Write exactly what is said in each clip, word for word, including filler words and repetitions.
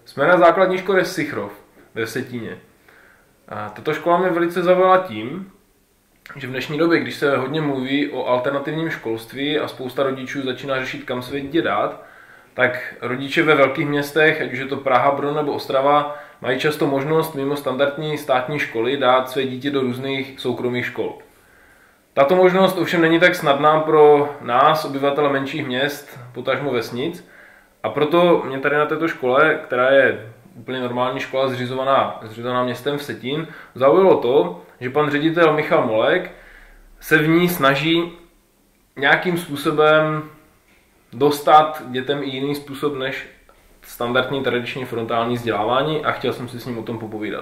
Jsme na základní škole Sichrov ve Vsetíně. A tato škola mě velice zaujala tím, že v dnešní době, když se hodně mluví o alternativním školství a spousta rodičů začíná řešit, kam své dítě dát, tak rodiče ve velkých městech, ať už je to Praha, Brno nebo Ostrava, mají často možnost mimo standardní státní školy dát své dítě do různých soukromých škol. Tato možnost ovšem není tak snadná pro nás, obyvatele menších měst, potažmo vesnic, a proto mě tady na této škole, která je úplně normální škola zřizovaná, zřizovaná městem Vsetín, zaujalo to, že pan ředitel Michal Molek se v ní snaží nějakým způsobem dostat dětem i jiný způsob než standardní tradiční frontální vzdělávání a chtěl jsem si s ním o tom popovídat.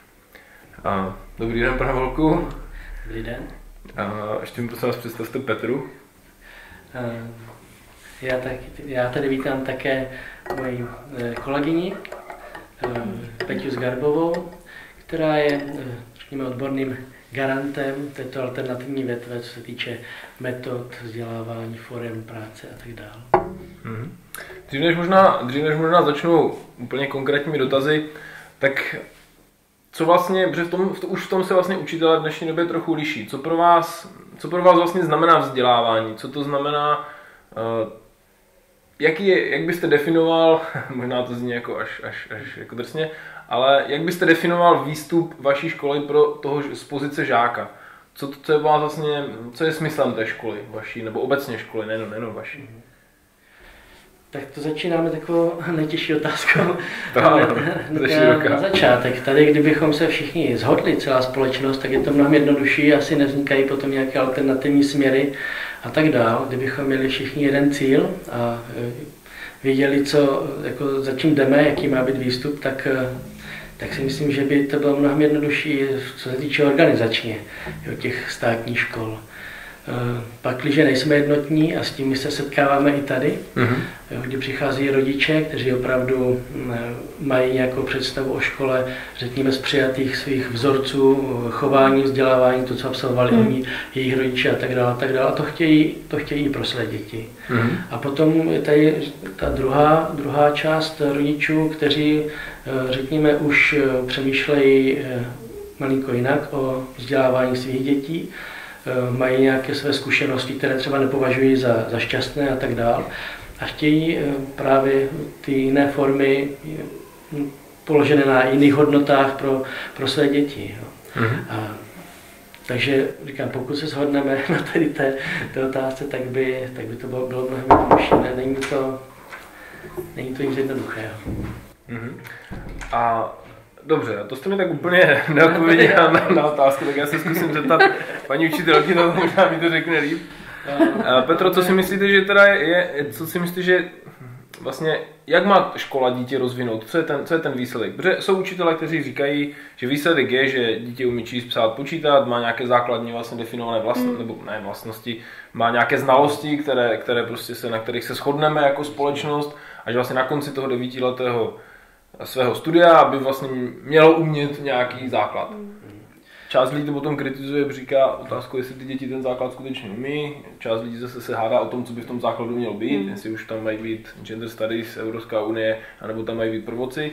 A, dobrý den, pane Volku. Dobrý den. A, ještě mi prosím vás představte Petru. A, já, tak, já tady vítám také moji kolegyni Peťu Zgarbovou, která je, řekněme, odborným garantem této alternativní větve, co se týče metod, vzdělávání, forem práce a tak dále. Hmm. Dřív než možná, dřív než možná začnu úplně konkrétními dotazy, tak co vlastně, protože v tom, v to, už v tom se vlastně učitelé v dnešní době trochu liší. Co pro vás, co pro vás vlastně znamená vzdělávání? Co to znamená, uh, jaký je, jak byste definoval, možná to zní jako až, až, až jako drsně, ale jak byste definoval výstup vaší školy pro toho z pozice žáka? Co, co je vás vlastně, co je smyslem té školy vaší, nebo obecně školy, nejenom, nejenom vaší? Tak to začínáme takovou nejtěžší otázkou. To na, na, na začátek. Tady, kdybychom se všichni shodli, celá společnost, tak je to mnohem jednodušší, asi nevznikají potom nějaké alternativní směry a tak dál. Kdybychom měli všichni jeden cíl a věděli, co, jako za čím jdeme, jaký má být výstup, tak, tak si myslím, že by to bylo mnohem jednodušší, co se týče organizačně jo, těch státních škol. Pak, když nejsme jednotní, a s tím my se setkáváme i tady, mm-hmm. kdy přichází rodiče, kteří opravdu mají nějakou představu o škole, řekněme, z přijatých svých vzorců, chování, vzdělávání, to, co absolvovali mm. oni, jejich rodiče a tak dále, a tak dále. A to chtějí, to chtějí i pro své děti. Mm. A potom je tady ta druhá, druhá část rodičů, kteří, řekněme, už přemýšlejí malinko jinak o vzdělávání svých dětí, mají nějaké své zkušenosti, které třeba nepovažují za, za šťastné a tak dále. A chtějí právě ty jiné formy položené na jiných hodnotách pro, pro své děti. Jo. Mm-hmm. A, takže říkám, pokud se shodneme na tady té, té otázce, tak by, tak by to bylo, bylo mnohem jednodušší. Ne, není to, není to nic jednoduchého. Mm-hmm. A dobře, to jste mi tak úplně neodpověděla na, na otázku, tak já se zkusím zeptat paní učitelky, to možná mi to řekne líp. Uh, Petro, co si myslíte, že teda je, je, co si myslíte, že vlastně, jak má škola dítě rozvinout, co je ten, co je ten výsledek? Protože jsou učitelé, kteří říkají, že výsledek je, že dítě umí číst, psát, počítat, má nějaké základní vlastně definované vlastnosti, mm. nebo ne vlastnosti, má nějaké znalosti, které, které prostě se, na kterých se shodneme jako společnost, a že vlastně na konci toho devítiletého svého studia, aby vlastně mělo umět nějaký základ. Část lidí to potom kritizuje, říká otázku, jestli ty děti ten základ skutečně umí. Část lidí zase se hádá o tom, co by v tom základu mělo být, mm. jestli už tam mají být gender studies, Evropská unie, anebo tam mají být prvoci.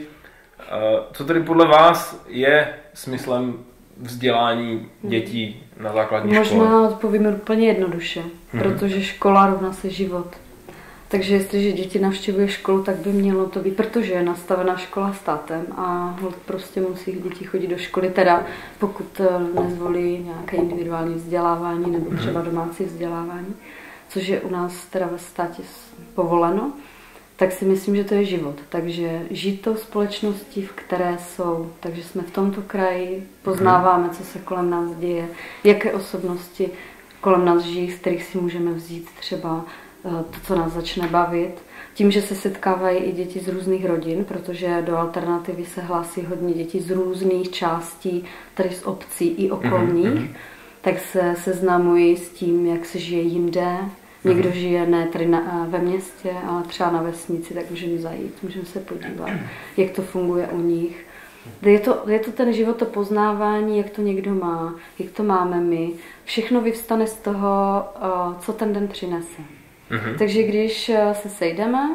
Co tedy podle vás je smyslem vzdělání dětí na základní Možná škole? Možná odpovíme úplně jednoduše, mm. protože škola rovná se život. Takže jestliže děti navštěvují školu, tak by mělo to být, protože je nastavená škola státem a prostě musí děti chodit do školy, teda pokud nezvolí nějaké individuální vzdělávání nebo třeba domácí vzdělávání, což je u nás teda ve státě povoleno, tak si myslím, že to je život. Takže žít to v společnosti, v které jsou. Takže jsme v tomto kraji, poznáváme, co se kolem nás děje, jaké osobnosti kolem nás žijí, z kterých si můžeme vzít třeba to, co nás začne bavit. Tím, že se setkávají i děti z různých rodin, protože do alternativy se hlásí hodně dětí z různých částí, tady z obcí i okolních, mm-hmm. tak se seznamují s tím, jak se žije jinde. Někdo žije ne tady na, ve městě, ale třeba na vesnici, tak můžeme zajít, můžeme se podívat, jak to funguje u nich. Je to, je to ten život, to poznávání, jak to někdo má, jak to máme my. Všechno vyvstane z toho, co ten den přinese. Mm-hmm. Takže když se sejdeme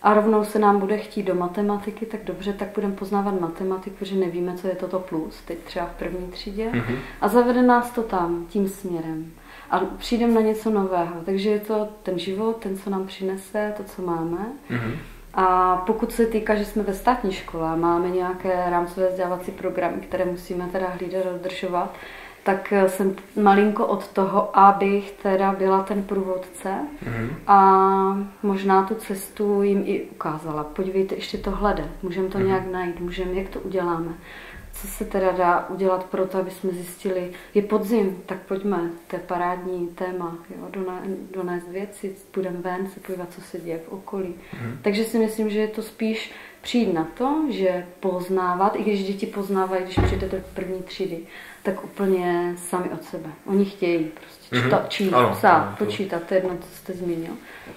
a rovnou se nám bude chtít do matematiky, tak dobře, tak budeme poznávat matematiku, že nevíme, co je toto plus, teď třeba v první třídě. Mm-hmm. A zavede nás to tam, tím směrem. A přijdeme na něco nového. Takže je to ten život, ten, co nám přinese, to, co máme. Mm-hmm. A pokud se týká, že jsme ve státní škole a máme nějaké rámcové vzdělávací programy, které musíme teda hlídat a dodržovat, tak jsem malinko od toho, abych teda byla ten průvodce mm-hmm. a možná tu cestu jim i ukázala. Podívejte, ještě to hledat, můžeme to mm-hmm. nějak najít, můžeme, jak to uděláme. Co se teda dá udělat pro to, aby jsme zjistili, je podzim, tak pojďme, to je parádní téma, jo, donést věci, půjdeme ven, se podívat, co se děje v okolí. Mm. Takže si myslím, že je to spíš přijít na to, že poznávat, i když děti poznávají, když přijdete do první třídy, tak úplně sami od sebe. Oni chtějí prostě čítat, číst, psát, počítat, to je jedno, co jste zmínil.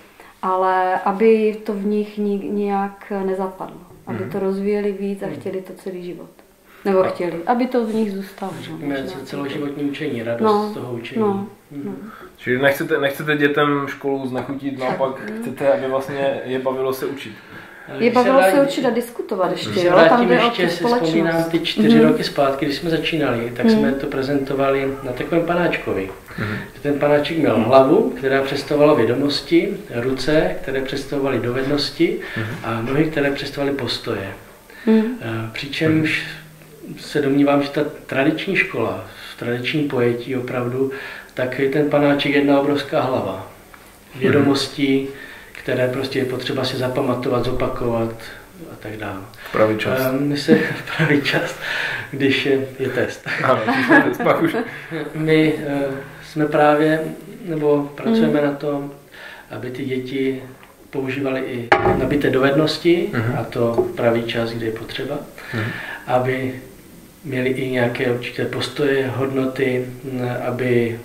Ale aby to v nich nějak nezapadlo, aby mm. to rozvíjeli víc a chtěli to celý život. Nebo chtěli, aby to v nich zůstalo. Řekněme celoživotní učení, radost no, z toho učení. No, no. Čili nechcete, nechcete dětem školu znechutit, naopak chcete, aby vlastně je bavilo se učit. Je bavilo se učit a diskutovat ještě, jo? Tam jde o tu společnost. Si vzpomínám ty čtyři mm-hmm. roky zpátky, když jsme začínali, tak mm-hmm. jsme to prezentovali na takovém panáčkovi. Mm-hmm. Ten panáček měl hlavu, která představovala vědomosti, ruce, které představovaly dovednosti mm-hmm. a nohy, které představovaly postoje. Mm-hmm. Přičemž se domnívám, že ta tradiční škola, v tradičním pojetí opravdu, tak je ten panáček jedna obrovská hlava. Vědomostí, které prostě je potřeba si zapamatovat, zopakovat a tak dále. Pravý čas. My se pravý čas, když je, je test. Ano, test, pak už. My uh, jsme právě, nebo pracujeme mm. na tom, aby ty děti používali i nabité dovednosti, mm. a to v pravý čas, kde je potřeba, mm. aby měli i nějaké určité postoje, hodnoty, aby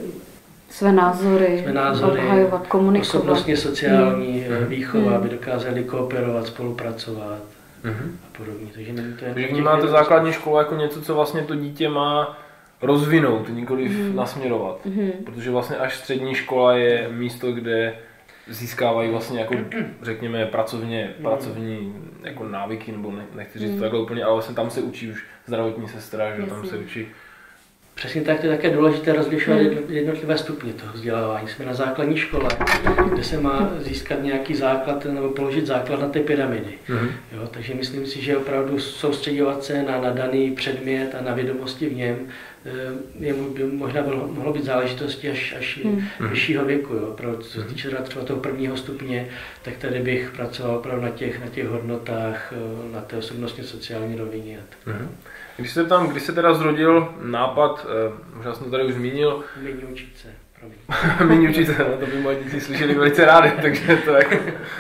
své názory, své názory obhajovat, komunikovat. Osobnostně sociální mm. výchova, mm. aby dokázali kooperovat, spolupracovat mm. a podobně. Takže to je. Takže vnímáte základní školu jako něco, co vlastně to dítě má rozvinout, nikoliv mm. nasměrovat. Mm. Protože vlastně až střední škola je místo, kde získávají vlastně jako, řekněme, pracovně, pracovní jako návyky, nebo ne, nechci říct to takhle úplně, ale vlastně tam se učí už zdravotní sestra, že tam se učí. Přesně tak, to je také důležité rozlišovat jednotlivé stupně toho vzdělávání. Jsme na základní škole, kde se má získat nějaký základ nebo položit základ na té pyramidy. Mm-hmm. Jo, takže myslím si, že opravdu soustředovat se na, na daný předmět a na vědomosti v něm je, by možná bylo, mohlo být záležitosti až, až mm-hmm. vyššího věku. Jo. Pro co se týče třeba toho prvního stupně, tak tady bych pracoval opravdu na těch, na těch hodnotách, na té osobnostně sociální rovině. Mm-hmm. Když se tam, když se teda zrodil nápad, možná jsem to tady už zmínil. Méně učit se, Méně učit se, no, to by moje děti slyšeli velice rádi, takže to je.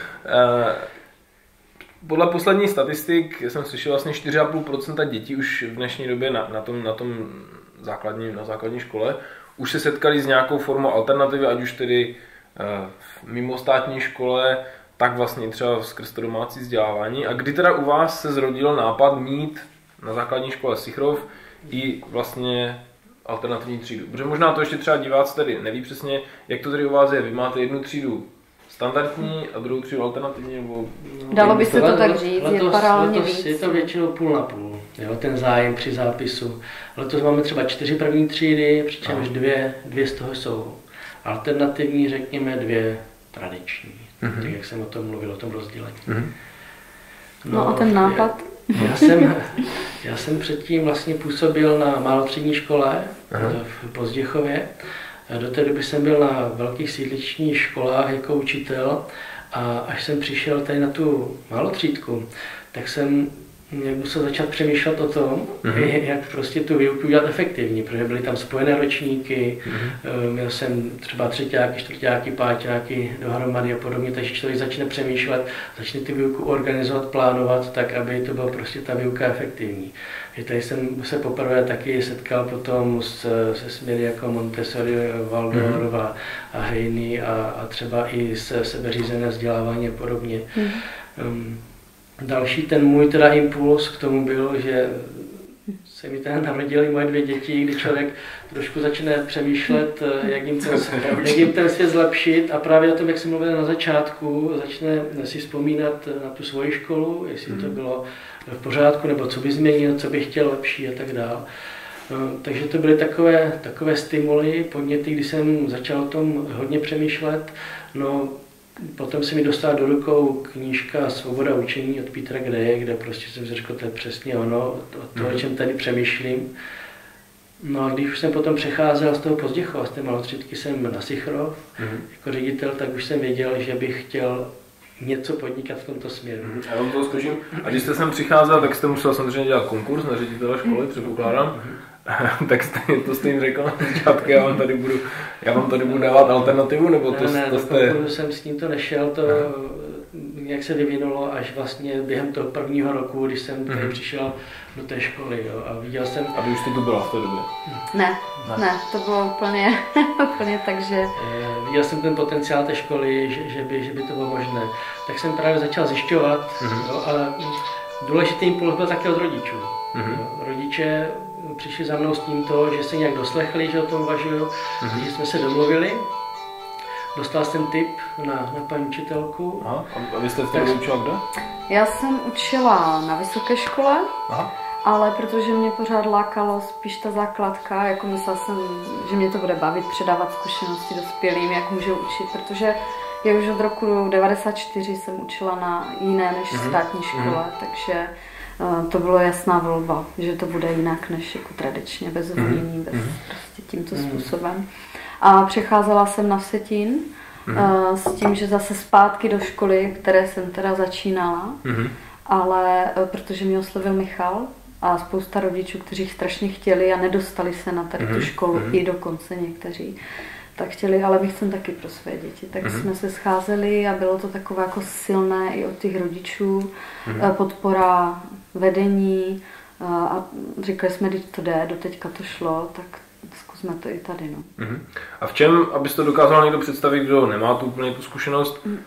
Podle posledních statistik jsem slyšel vlastně čtyři a půl procenta dětí už v dnešní době na, na tom, na tom základní, na základní škole už se setkali s nějakou formou alternativy, ať už tedy v mimostátní škole, tak vlastně třeba skrz to domácí vzdělávání. A kdy teda u vás se zrodil nápad mít na základní škole Sichrov i vlastně alternativní třídu? Protože možná to ještě třeba diváci tady neví přesně, jak to tady u vás je. Vy máte jednu třídu standardní a druhou třídu alternativní, nebo... Dalo by se to tak říct, letos, je paralelně víc. Je to většinou půl na půl, jo, ten zájem při zápisu. Letos máme třeba čtyři první třídy, přičemž dvě, dvě z toho jsou alternativní, řekněme, dvě tradiční. Mm-hmm. Tak jak jsem o tom mluvil, o tom rozdělení. Mm-hmm. No, no a ten nápad? Já jsem, já jsem předtím vlastně působil na malotřídní škole v Pozděchově. Do té doby jsem byl na velkých sídličních školách jako učitel a až jsem přišel tady na tu malotřídku, tak jsem musel začít přemýšlet o tom, mm-hmm. jak prostě tu výuku udělat efektivní, protože byly tam spojené ročníky, mm-hmm. měl jsem třeba třeťáky, čtvrťáky, páťáky dohromady a podobně, takže člověk začne přemýšlet, začne tu výuku organizovat, plánovat tak, aby to bylo prostě ta výuka efektivní. I tady jsem se poprvé taky setkal potom s, se směry jako Montessori, Waldorf mm-hmm. a Heiny a, a třeba i se sebeřízené vzdělávání a podobně. Mm-hmm. Um, Další ten můj teda impuls k tomu byl, že se mi tady narodily moje dvě děti, kdy člověk trošku začne přemýšlet, jak jim ten, jak jim ten svět zlepšit a právě o tom, jak jsem mluvil na začátku, začne si vzpomínat na tu svoji školu, jestli to bylo v pořádku, nebo co by změnil, co by chtěl lepší a tak dále. No, takže to byly takové, takové stimuly, podněty, kdy jsem začal o tom hodně přemýšlet. No, potom se mi dostala do rukou knížka Svoboda učení od Petra Greje, kde prostě jsem si řekl, to je přesně ono, o to, o čem tady přemýšlím. No a když už jsem potom přecházel z toho Pozděchova, z té malotřídky jsem na Sichrov, mm-hmm. jako ředitel, tak už jsem věděl, že bych chtěl něco podnikat v tomto směru. Mm-hmm. Já vám to zkuším. A když jste sem přicházel, tak jste musel samozřejmě dělat konkurs na ředitele školy, předpokládám. Mm-hmm. Tak jste, to jste jim řekl na začátku, já vám tady budu, já vám tady budu dávat alternativu, nebo to, ne, ne, to jste... Ne, jsem s tím to nešel, to jak se vyvinulo až vlastně během toho prvního roku, když jsem tady mm-hmm. přišel do té školy, jo, a viděl jsem... A vy už jste tu byla v té době? Ne, ne, ne to bylo úplně, úplně tak, že... Viděl jsem ten potenciál té školy, že, že, by, že by to bylo možné. Tak jsem právě začal zjišťovat, mm-hmm. jo, ale důležitý impuls byl také od rodičů. Mm-hmm. Jo, rodiče přišli za mnou s tímto, že se nějak doslechli, že o tom uvažuju, mm-hmm. že jsme se domluvili. Dostal jsem tip na, na paní učitelku. Aha. A vy jste v té době učila kde? Já jsem učila na vysoké škole, aha. ale protože mě pořád lákalo spíš ta základka, jako myslela jsem, že mě to bude bavit předávat zkušenosti dospělým, jak můžu učit, protože já už od roku devadesát čtyři jsem učila na jiné než mm-hmm. státní škole, mm-hmm. takže to bylo jasná volba, že to bude jinak než jako tradičně, bez zvonění, bez mm-hmm. prostě tímto mm-hmm. způsobem. A přecházela jsem na Vsetín mm-hmm. s tím, že zase zpátky do školy, které jsem teda začínala, mm-hmm. ale protože mě oslovil Michal a spousta rodičů, kteří strašně chtěli a nedostali se na tady mm-hmm. tu školu, mm-hmm. i dokonce někteří, tak chtěli, ale my chceme taky pro své děti. Tak mm-hmm. jsme se scházeli a bylo to takové jako silné i od těch rodičů, mm-hmm. podpora vedení a říkali jsme, že to jde, doteďka to šlo, tak zkusme to i tady. No. Mm-hmm. A v čem, abys to dokázal někdo představit, kdo nemá tu úplně tu zkušenost, mm.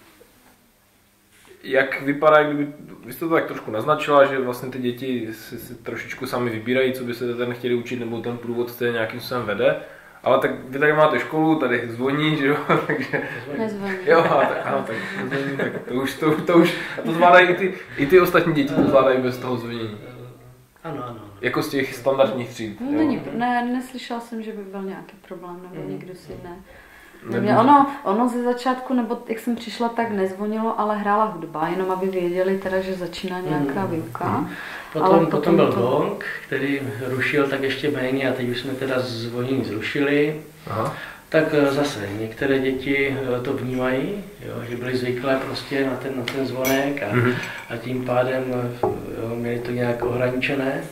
jak vypadá, kdyby, vy jste to tak trošku naznačila, že vlastně ty děti si, si trošičku sami vybírají, co by se ten chtěli učit, nebo ten průvodce nějakým způsobem vede. Ale tak vy tady máte školu, tady zvoní, že jo, takže... Nezvoní. Jo, a tak, ano, tak zvoní, tak to už, to, to už, a to zvládají i ty, i ty ostatní děti, to zvládají bez toho zvonění. Ano, ano. Jako z těch standardních tříd. Není, ne, neslyšela jsem, že by byl nějaký problém, nebo mm. někdo si ne. Neměl, ono, ono ze začátku, nebo jak jsem přišla, tak nezvonilo, ale hrála hudba, jenom aby věděli teda, že začíná nějaká mm. výuka. Mm. Potom, ale potom, potom byl to... gong, který rušil tak ještě méně a teď už jsme teda zvonění zrušili. Aha. Tak zase některé děti to vnímají, jo, že byly zvyklé prostě na ten, na ten zvonek a, mm. a tím pádem jo, měli to nějak ohraničené.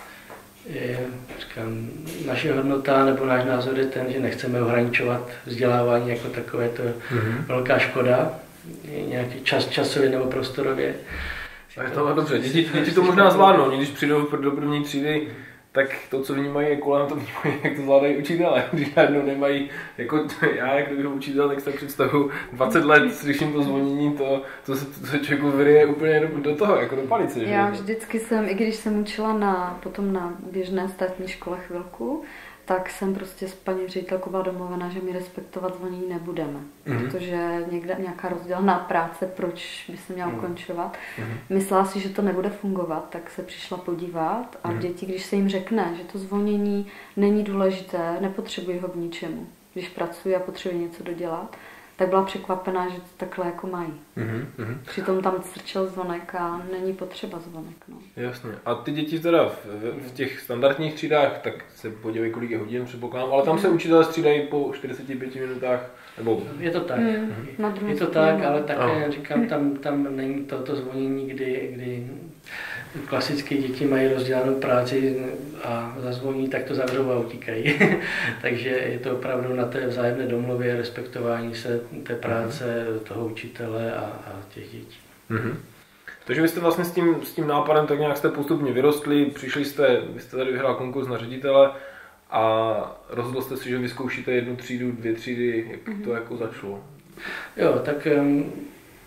Je, říkám, naše hodnota nebo náš názor je ten, že nechceme ohraničovat vzdělávání jako takové, to mm-hmm. velká škoda, nějaký čas, časově nebo prostorově. Tak to dobře, děti, děti to možná zvládnou, když přijdou do první třídy, tak to, co vnímají, je kolem, to vnímají, jak to zvládají učitelé. Když najednou nemají, jako já, jak kdybych učitel, tak si představuji dvacet let, slyším to zvonění, to, to, se, to se člověku vyryje úplně do, do toho, jako do palice. Já že? Vždycky jsem, i když jsem učila na, potom na běžné státní škole chvilku, tak jsem prostě s paní ředitelkou byla domluvená, že my respektovat zvonění nebudeme. Mm-hmm. Protože někde nějaká rozdělená práce, proč by se měla ukončovat. Mm-hmm. Myslela si, že to nebude fungovat, tak se přišla podívat a mm-hmm. děti, když se jim řekne, že to zvonění není důležité, nepotřebují ho k ničemu. Když pracují a potřebují něco dodělat, tak byla překvapená, že to takhle jako mají. Mm-hmm. Přitom tam strčel zvonek a není potřeba zvonek. No. Jasně. A ty děti teda v, v těch standardních třídách, tak se podívají, kolik je hodin, předpokládám, ale tam mm. se učitelé střídají po čtyřiceti pěti minutách, nebo... Je to tak. Mm. Je to tak, ale také, oh. říkám, tam, tam není toto zvonění, kdy, kdy klasické děti mají rozdělanou práci a zazvoní, tak to zavřou a utíkají. Takže je to opravdu na té vzájemné domluvě, respektování se té práce mm. toho učitele a, a těch dětí. Mm-hmm. Takže vy jste vlastně s tím, s tím nápadem tak nějak jste postupně vyrostli, přišli jste, vy jste tady vyhrál konkurs na ředitele a rozhodl jste si, že vyzkoušíte jednu třídu, dvě třídy, jak mm-hmm. to jako začalo? Jo, tak um,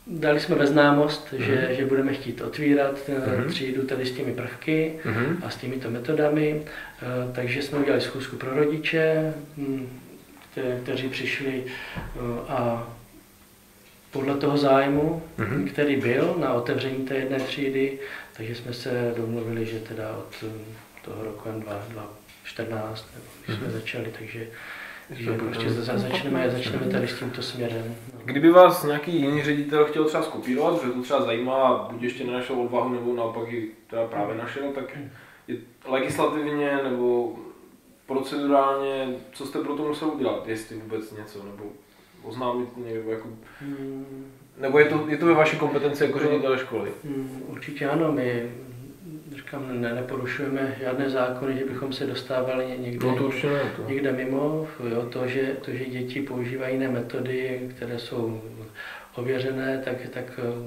dali jsme ve známost, mm. že, že budeme chtít otvírat mm. třídu tady s těmi prvky mm. a s těmito metodami, takže jsme udělali schůzku pro rodiče, kte, kteří přišli a podle toho zájmu, mm. který byl na otevření té jedné třídy, takže jsme se domluvili, že teda od toho roku dva tisíce čtrnáct, nebo když jsme mm. začali, takže že prostě začneme, začneme tady s tímto směrem. Kdyby vás nějaký jiný ředitel chtěl třeba skopírovat, že to třeba zajímá, buď ještě nenašel odvahu, nebo naopak ji teda právě našel, tak je legislativně nebo procedurálně, co jste pro to musel udělat, jestli vůbec něco, nebo oznámit někdo jako... Hmm. Nebo je to, je to ve vaší kompetenci jako ředitele školy? Hmm, určitě ano, my říkám, ne, neporušujeme žádné zákony, že bychom se dostávali někde, no to určitě ne, to. někde mimo. Jo, to, že, to, že děti používají jiné metody, které jsou ověřené, tak, tak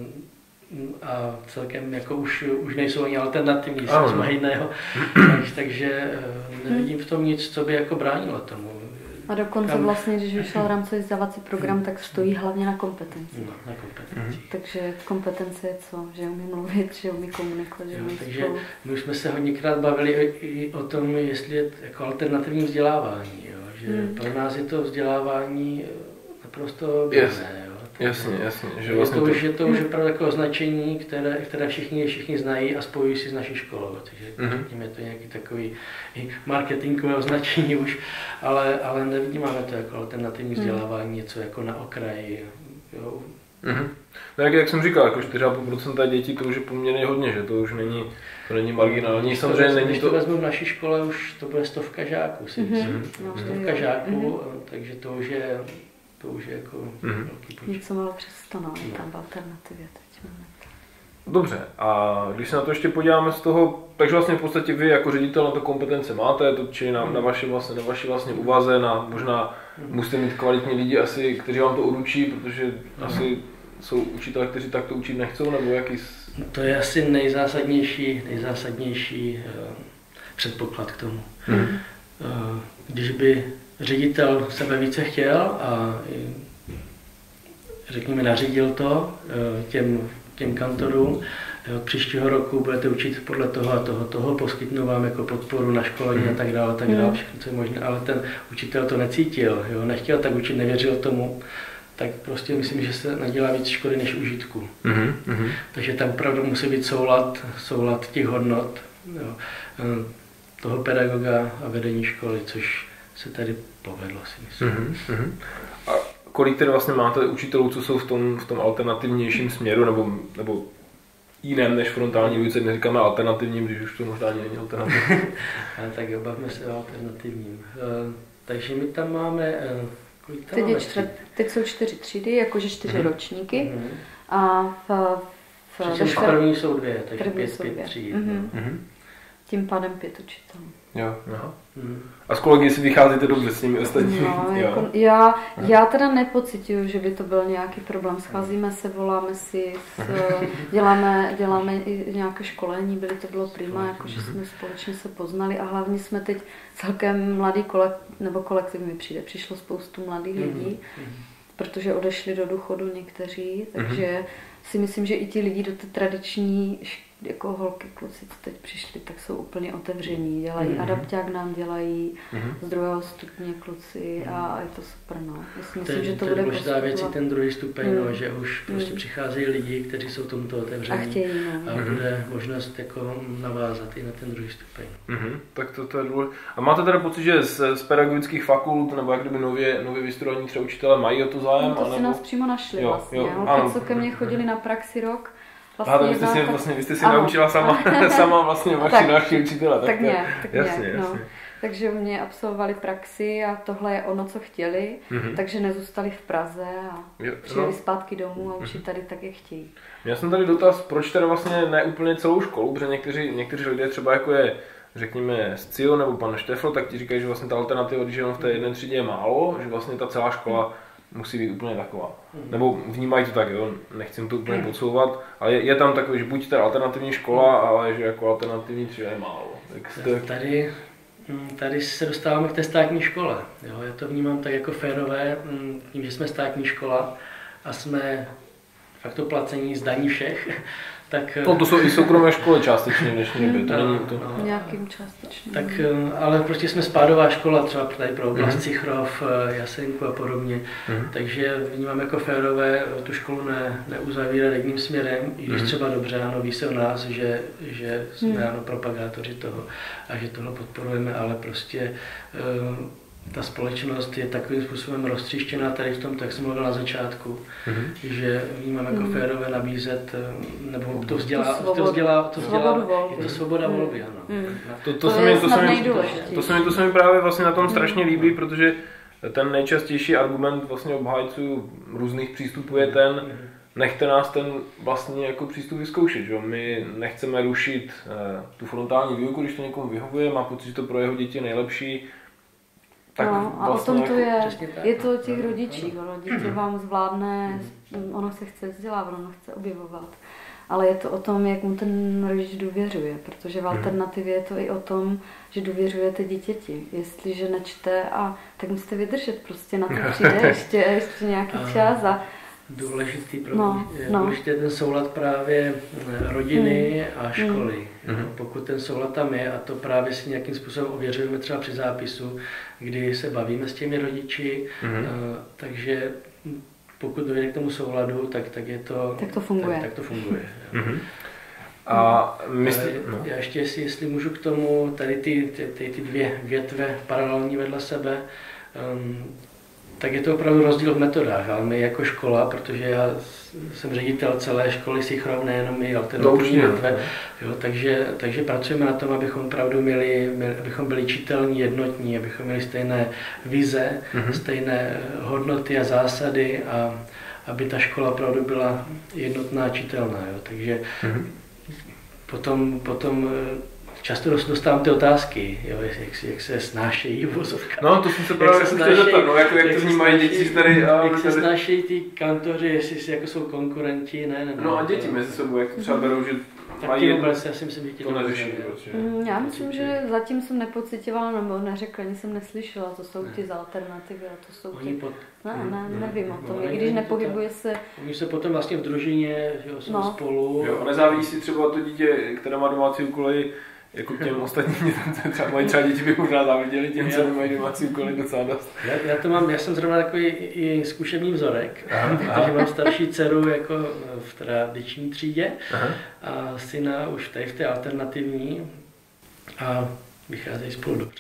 a celkem jako už, už nejsou ani alternativní, nic jiného. Tak, takže nevidím v tom nic, co by jako bránilo tomu. A dokonce Kam... vlastně, když vyšel rámcový vzdělávací program, tak stojí hlavně na kompetenci. No, na kompetenci. Takže kompetence je co? Že umí mluvit, že umí komunikovat, že umí Takže spolu. my už jsme se hodněkrát bavili i o tom, jestli je jako alternativní vzdělávání. Jo? Že hmm. pro nás je to vzdělávání naprosto běžné. Yes. Jasně, jasně. Že vlastně je to, to... Že to už je opravdu jako označení, které, které všichni, všichni znají a spojují si s naší školou. Takže mm-hmm. řekněme, je to nějaký takový marketingové označení už, ale, ale nevnímáme to jako alternativní vzdělávání, mm. něco jako na okraji. Jo. Mm-hmm. No jak, jak jsem říkal, jako čtyři a půl procenta dětí to už je poměrně hodně, že to už není, to není marginální. Když samozřejmě to, není když to... to vezmu v naší škole, už to bude stovka žáků, si myslím. Mm-hmm. Stovka mm-hmm. žáků, mm-hmm. takže to už je... To už je jako mm-hmm. velký počet. Něco malo přes sto, no, je tam v alternativě teď máme. Dobře, a když se na to ještě podíváme z toho, takže vlastně v podstatě vy jako ředitel na to kompetence máte, to či na, na vaši vlastně, na vaši vlastně úvaze, na možná mm. musíte mít kvalitní lidi asi, kteří vám to uručí, protože mm. asi jsou učitelé, kteří takto učit nechcou, nebo jaký... To je asi nejzásadnější, nejzásadnější uh, předpoklad k tomu. Mm. Uh, když by ředitel sebe více chtěl a řekněme nařídil to těm, těm kantorům, od příštího roku budete učit podle toho a toho, toho, poskytnu vám jako podporu na školení a tak dále, tak dále, všechno, co je možné, ale ten učitel to necítil, jo, nechtěl tak učit, nevěřil tomu, tak prostě myslím, že se nadělá víc škody než užitku. Mm-hmm. Takže tam opravdu musí být soulad, soulad těch hodnot, jo, toho pedagoga a vedení školy, což se tady povedlo, si myslím. Mm-hmm. A kolik tedy vlastně máte učitelů, co jsou v tom, v tom alternativnějším směru, nebo, nebo jiném než frontální výuce, neříkáme alternativním, když už to možná ani není alternativní. Tak bavme se o alternativním. Uh, takže my tam máme... Uh, kolik tam teď, máme čtvrt, teď jsou čtyři třídy, jakože čtyři mm-hmm. ročníky. Mm-hmm. A v, v, v první jsou dvě, takže pět, pět tříd. Mm-hmm. No. Mm-hmm. Tím pádem pět učitelů. Jo, aha. Hmm. A s kolegy si vycházíte dobře s nimi ostatními? No, jako, já, já teda nepocituju, že by to byl nějaký problém. Scházíme se, voláme si, s, děláme, děláme i nějaké školení, byly to bylo prima, jako, že jsme společně se poznali a hlavně jsme teď celkem mladý kolektiv, nebo kolektiv mi přijde, přišlo spoustu mladých lidí, protože odešli do důchodu někteří, takže si myslím, že i ti lidi do té tradiční jako holky, kluci, co teď přišli, tak jsou úplně otevření, dělají mm-hmm. adapták nám dělají mm-hmm. z druhého stupně kluci a je to super, no. Myslím, to je, že to, to bude důležitá věc je ten druhý stupeň, mm. no, že už prostě mm. přicházejí lidi, kteří jsou tomuto otevření a, chtějí, no. a bude možnost jako navázat i na ten druhý stupeň. Mm-hmm. Tak to, to je důležité. A máte teda pocit, že z, z pedagogických fakult nebo jak kdyby nově, nově vystudovaní třeba učitelé mají o to zájem? No, to anebo... si nás přímo našli jo, vlastně. Jo, Holky, co ke mně chodili na praxi rok, Vlastně Aha, vy jste si, vlastně, vy jste si naučila sama, sama vlastně vaši naši učitele. Tak, tak nějak, tak jasně, nějak, jasně. No. Takže mě absolvovali praxi a tohle je ono, co chtěli, mm-hmm. takže nezůstali v Praze a jo, přijeli no. zpátky domů a učit tady tak, jak chtějí. Já jsem tady dotaz, proč teda vlastně ne úplně celou školu, protože někteří, někteří lidé třeba jako je, řekněme, Scio nebo pan Štefl, tak ti říkají, že vlastně ta alternativa, když jenom v té jedné třídě je málo, že vlastně ta celá škola musí být úplně taková. Nebo vnímají to tak, jo, nechci to úplně podsouvat, ale je, je tam takový, že buď ta alternativní škola, ale že jako alternativní třída je málo. Tak tady, tady se dostáváme k té státní škole. Jo, já to vnímám tak jako férové, tím, že jsme státní škola a jsme fakt to placení zdaní všech, tak... No to jsou i soukromé školy částečně v dnešní době, to není to... No, nějakým částečně. Tak, ale prostě jsme spádová škola, třeba tady pro oblast Cichrov, Jasenku a podobně, mm. takže vnímám jako férové tu školu ne, neuzavírat jedním směrem, i když mm. třeba dobře, ano, ví se o nás, že, že jsme mm. ano, propagátoři toho a že tohle podporujeme, ale prostě ta společnost je takovým způsobem roztříštěná tady v tom, tak jsem mluvil na začátku, mm-hmm. že vnímám jako mm. férové nabízet, nebo to vzdělá, to, to vzdělá, to vzdělá, je to svoboda volby, ano. Mm. To, to, to, se mi, to, se mi, to, se mi, to se mi právě vlastně na tom strašně líbí, protože ten nejčastější argument vlastně obhájců různých přístupů je ten, nechte nás ten vlastně jako přístup vyzkoušet, že? My nechceme rušit eh, tu frontální výuku, když to někomu vyhovuje, má pocit, že to pro jeho děti je nejlepší. Tak no, a vlastně o tom to je, je to o těch rodičích, ono dítě vám zvládne, ono se chce vzdělávat, ono chce objevovat, ale je to o tom, jak mu ten rodič důvěřuje, protože v alternativě je to i o tom, že důvěřujete dítěti, jestliže nečte, a tak musíte vydržet, prostě na to přijde ještě, ještě nějaký čas a důležitý pro no, no. důležitý je ten soulad právě rodiny mm. a školy. Mm. Pokud ten soulad tam je, a to právě si nějakým způsobem ověřujeme třeba při zápisu, kdy se bavíme s těmi rodiči, mm. uh, takže pokud dojde k tomu souladu, tak, tak je to... Tak to funguje. Tak, tak to funguje. Mm. A myslí, no. Já ještě, jestli, jestli můžu k tomu, tady ty, ty, ty, ty dvě větve paralelní vedle sebe, um, tak je to opravdu rozdíl v metodách, ale my jako škola, protože já jsem ředitel celé školy Cichrov, nejenom i alternativní větve, jo, takže, takže pracujeme na tom, abychom opravdu měli, měli, abychom byli čitelní, jednotní, abychom měli stejné vize, mm-hmm. stejné hodnoty a zásady a aby ta škola opravdu byla jednotná a čitelná. Jo. Takže mm-hmm. potom, potom často dostávám ty otázky, jo, jak, jak se snášejí vozovka. No, to jsem se právě chtěl zeptat, no, jako, jak, jak to vnímají děti tady. A jak se snášejí ty kantoři, jestli si jako jsou konkurenti, ne, ne. No a děti mezi sebou, jak třeba berou, že taky vůbec, já si myslím, že děti to neřeší. Já myslím, že zatím jsem nepocitovala, nebo neřekla, ani jsem neslyšela, to jsou ti z alternativy, a to jsou ti... Pod... Ne, ne, nevím o tom, i když nepohybuje se... Oni se potom vlastně v družině, že jo, jsou no. spolu. Jo, a nezávidí si třeba to dítě, které má domácí úkoly, jako těm ostatním dětem, třeba moji třeba děti by možná záviděli těm, co nemají domácí úkoly docela dost. Já, já to mám, já jsem zrovna takový i zkušební vzorek, protože mám starší dceru jako v tradiční třídě aha. a syna už tady v té alternativní a vycházejí spolu dobře.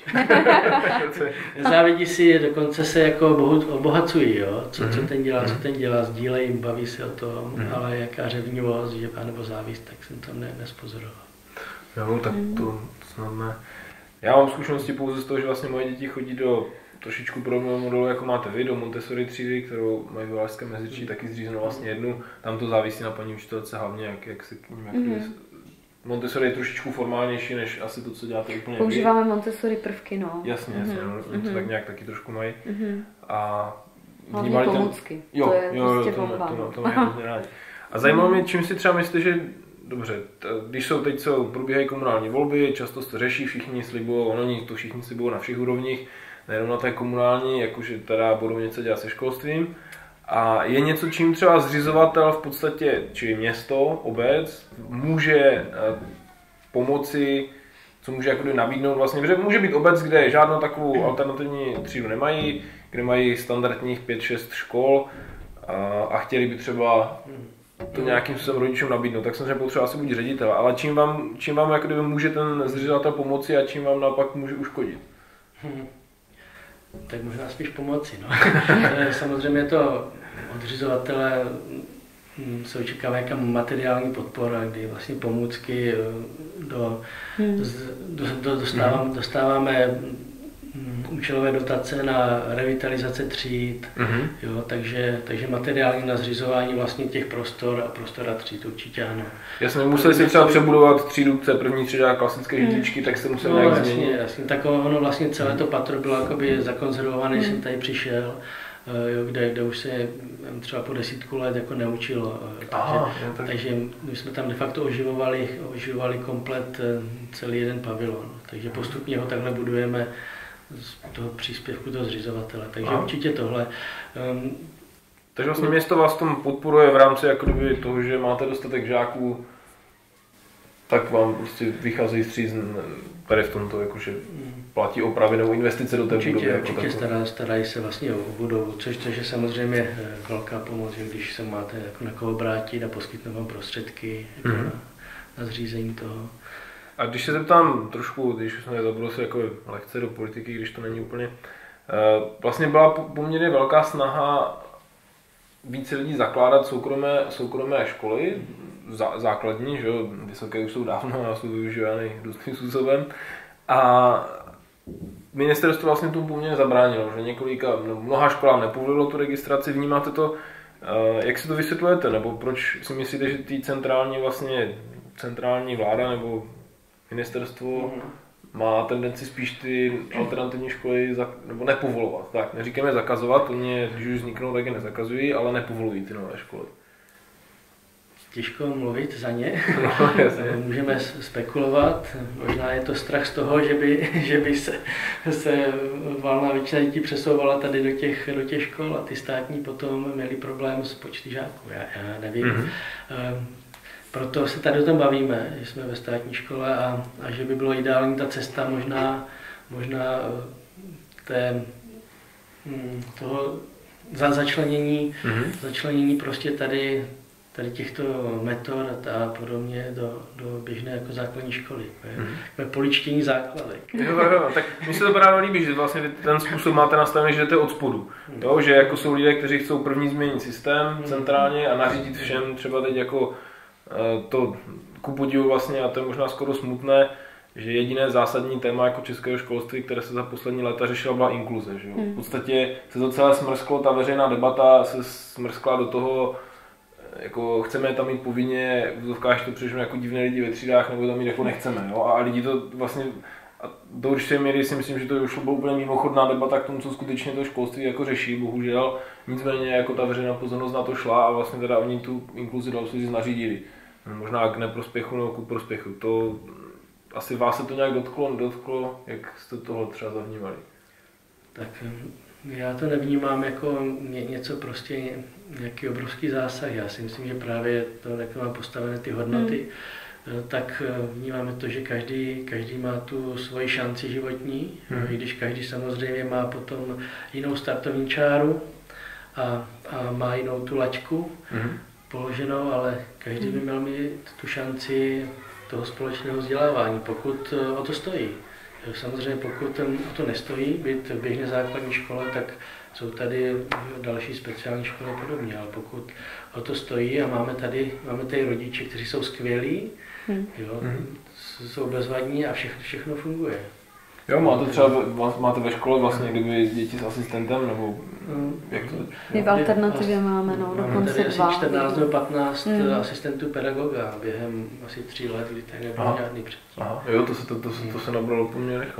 Závidí si, dokonce se jako obohacují, jo? Co, mm-hmm. co ten dělá, co ten dělá, sdílejí, baví se o tom, mm-hmm. ale jaká řevnivost, že, nebo závist, tak jsem tam ne, nespozoroval. Jo, tak to snad ne. Já mám zkušenosti pouze z toho, že vlastně moje děti chodí do trošičku podobného modelu, jako máte vy, do Montessori třídy, kterou mají v Valašském Meziříčí, taky zřízenou vlastně jednu. Tam to závisí na paní učitelce hlavně, jak, jak se k ním... Jak mm-hmm. Montessori je trošičku formálnější, než asi to, co děláte úplně používáme vy. Montessori prvky, no. Jasně, jasně, mm-hmm. no, to tak nějak taky trošku mají. Mm-hmm. A hlavně pomůcky, ten... jo, to je jo, prostě to, bomba. to, to, to mají hodně rádi. A zajímalo mě, čím si třeba myslíte, že dobře, t- když jsou teď jsou, probíhají komunální volby, často se řeší, všichni slibují, ono to všichni slibují na všech úrovních, nejenom na té komunální, jakože teda budou něco dělat se školstvím. A je něco, čím třeba zřizovatel v podstatě, či město, obec, může pomoci, co může jako nabídnout vlastně, protože může být obec, kde žádnou takovou alternativní třídu nemají, kde mají standardních pět šest škol a, a chtěli by třeba to nějakým způsobem rodičům nabídnout, tak jsem potřeba asi buď ředitel, ale čím vám, čím vám jako kdyby může ten zřizovatel pomoci a čím vám naopak může uškodit? Hmm. Tak možná spíš pomoci, no. Samozřejmě to od zřizovatele se očekává jaká materiální podpora, kdy vlastně pomůcky do, hmm. do, do, dostávám, dostáváme účelové dotace na revitalizace tříd, mm-hmm. jo, takže, takže materiální na zřizování vlastně těch prostor a prostora tříd určitě ano. Jasně, museli si třeba přebudovat třídu, co je první třída klasické židličky, mm. tak se museli no, nějak jasně, změnit. Jasně, tak ono vlastně celé to patro bylo jakoby zakonzervované, když mm. jsem tady přišel, jo, kde, kde už se třeba po desítku let jako neučilo. Takže, Aha, tak. takže my jsme tam de facto oživovali, oživovali komplet celý jeden pavilon, takže postupně ho takhle budujeme z toho příspěvku toho zřizovatele. Takže Aha. určitě tohle. Um, Takže vlastně město vás tom podporuje v rámci jakoby toho, že máte dostatek žáků, tak vám prostě vycházejí vstříc tady v tomto, jakože platí opravy nebo investice do té určitě, budovy. Určitě jako stará, starají se vlastně o budovu, což, což je samozřejmě velká pomoc, že když se máte jako na koho obrátit a poskytnout vám prostředky jako mm-hmm. na, na zřízení toho. A když se zeptám trošku, když jsme zabrali se jako lehce do politiky, když to není úplně, vlastně byla poměrně velká snaha více lidí zakládat soukromé, soukromé školy, zá, základní, že jo, vysoké už jsou dávno a jsou využívány různým způsobem. A ministerstvo vlastně tomu poměrně zabránilo, že několika, no, mnoha školám nepovolilo tu registraci. Vnímáte to, jak si to vysvětlujete, nebo proč si myslíte, že tý centrální vlastně centrální vláda nebo ministerstvo mm. má tendenci spíš ty alternativní školy za, nebo nepovolovat. Tak, neříkáme zakazovat, oni, když už vzniknou, tak je nezakazují, ale nepovolují ty nové školy. Těžko mluvit za ně. No, můžeme spekulovat. Možná je to strach z toho, že by, že by se, se valná většina dětí přesouvala tady do těch, do těch škol a ty státní potom měli problém s počty žáků. Já, já nevím. Mm-hmm. Proto se tady o tom bavíme, že jsme ve státní škole a, a že by bylo ideální ta cesta možná, možná té, toho za začlenění, mm-hmm. začlenění prostě tady, tady těchto metod a podobně do, do běžné jako základní školy. Mm-hmm. Poličtění základek. Jo, jo, tak mi se to právě líbí, že vlastně ten způsob máte nastavený, že jdete od spodu. Mm-hmm. To, že jako jsou lidé, kteří chcou první změnit systém mm-hmm. centrálně a nařídit všem třeba teď jako to ku podivu vlastně, a to je možná skoro smutné, že jediné zásadní téma jako českého školství, které se za poslední léta řešila, byla inkluze. Že? Hmm. V podstatě se to celé smrsklo, ta veřejná debata se smrskla do toho, jako chceme tam mít povinně, v úzovkách to přežijeme jako divné lidi ve třídách, nebo tam mít jako nechceme. Jo? A lidi to vlastně, a do určité míry si myslím, že to už byla úplně mimochodná debata k tomu, co skutečně to školství jako řeší, bohužel. Nicméně jako ta veřejná pozornost na to šla a vlastně teda oni tu inkluzi dal si nařídili. Možná k neprospěchu nebo k prospěchu. To asi vás se to nějak dotklo, nedotklo, jak jste toho třeba zavnímali? Tak já to nevnímám jako něco prostě, nějaký obrovský zásah. Já si myslím, že právě to, jak mám postavené ty hodnoty, hmm. tak vnímáme to, že každý, každý má tu svoji šanci životní, hmm. i když každý samozřejmě má potom jinou startovní čáru a, a má jinou tu laťku. Hmm. položenou, ale každý by měl mít tu šanci toho společného vzdělávání, pokud o to stojí. Samozřejmě pokud o to nestojí, být v běžné základní škole, tak jsou tady další speciální školy a podobně, ale pokud o to stojí a máme tady, máme tady rodiče, kteří jsou skvělí, hmm. jo, hmm. jsou bezvadní a všechno, všechno funguje. Jo, máte třeba máte ve škole vlastně kdyby děti s asistentem, nebo jak to? My v alternativě máme, no, dokonce tady dva. asi čtrnáct nebo patnáct mm. asistentů pedagoga během asi tří let, kdy tady nebyl žádný předtím. Aha, jo, to se, to, to, to se nabralo poměrně rychle.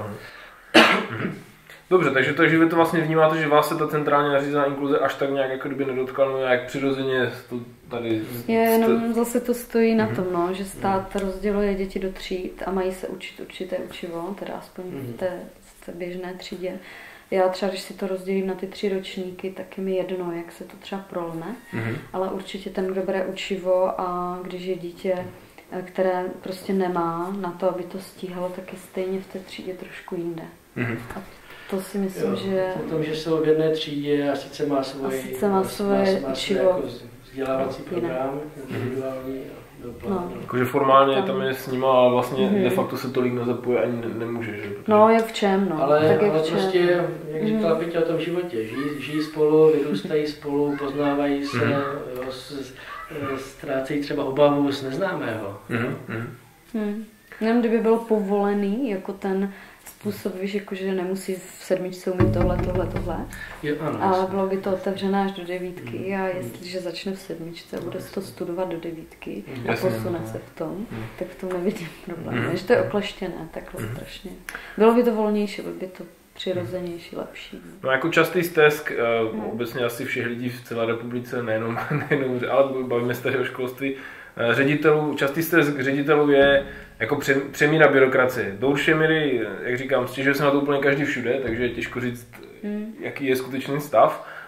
Dobře, takže, takže vy to vlastně vnímáte, že vás se ta centrálně nařízená inkluze až tak nějak jako kdyby nedotkla, no jak přirozeně to tady... Je, jenom zase to stojí mm-hmm. na tom, no, že stát mm-hmm. rozděluje děti do tříd a mají se učit určité učivo, teda aspoň mm-hmm. v té, té běžné třídě. Já třeba, když si to rozdělím na ty tři ročníky, tak je mi jedno, jak se to třeba prolne, mm-hmm. ale určitě ten dobré učivo a když je dítě, které prostě nemá na to, aby to stíhalo, tak je stejně v té třídě trošku jinde. Mm-hmm. A to si myslím, jo, že... O tom, že jsou v jedné třídě a sice má svoje, a sice má svoje má, má učivo. Jako vzdělávací program, individuální. No. Jakože formálně tam, tam je s nima, ale vlastně mm-hmm. de facto se tolik nezapoje ani ne, nemůže, že? Protože... No, je v čem, no. Ale, tak je ale v čem. prostě, jak říkala mm-hmm. Pětě o tom životě, žijí, žijí spolu, vyrůstají spolu, poznávají se, mm-hmm. jo, s, ztrácejí třeba obavu z neznámého. Mm-hmm. Mm. Nevím, kdyby bylo povolený, jako ten způsob, víš, jakože nemusí v sedmičce umět tohle, tohle, tohle. Jo, ano, ale bylo by to otevřené až do devítky mm. a jestliže začne v sedmičce a bude to studovat do devítky mm. a posune se v tom, mm. tak v tom nevidím problém. Mm. Že to je okleštěné takhle mm. strašně. Bylo by to volnější, bylo by to přirozenější, lepší. No jako častý stesk, uh, no. obecně asi všech lidí v celé republice, nejenom, nejenom ale bavíme se tady o školství, ředitelů, častý stesk ředitelů je jako přemíra byrokracie. Do určité míry, jak říkám, stěžuje se na to úplně každý všude, takže je těžko říct, mm. jaký je skutečný stav,